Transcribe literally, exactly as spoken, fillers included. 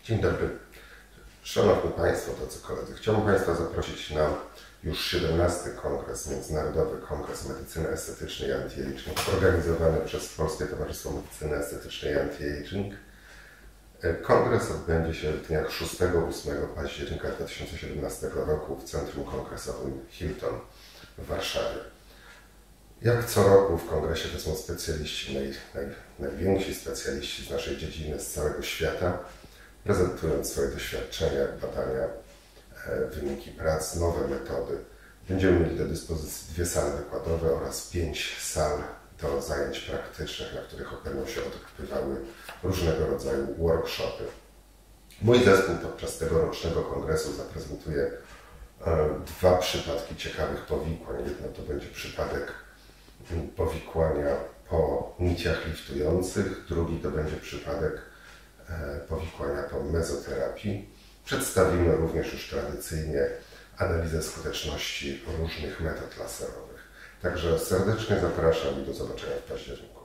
Dzień dobry. Szanowni Państwo, drodzy koledzy, chciałbym Państwa zaprosić na już siedemnasty Kongres, Międzynarodowy Kongres Medycyny Estetycznej i Anti-Aging, organizowany przez Polskie Towarzystwo Medycyny Estetycznej i Anti-Aging. Kongres odbędzie się w dniach szóstego do ósmego października dwa tysiące siedemnastego roku w Centrum Kongresowym Hilton w Warszawie. Jak co roku w kongresie to są specjaliści, naj, naj, najwięksi specjaliści z naszej dziedziny, z całego świata, prezentując swoje doświadczenia, badania, wyniki prac, nowe metody. Będziemy mieli do dyspozycji dwie sale wykładowe oraz pięć sal do zajęć praktycznych, na których będą się odbywały różnego rodzaju workshopy. Mój zespół podczas tegorocznego kongresu zaprezentuje dwa przypadki ciekawych powikłań. Jedno to będzie przypadek powikłania po niciach liftujących, drugi to będzie przypadek powikłania po mezoterapii. Przedstawimy również już tradycyjnie analizę skuteczności różnych metod laserowych. Także serdecznie zapraszam i do zobaczenia w październiku.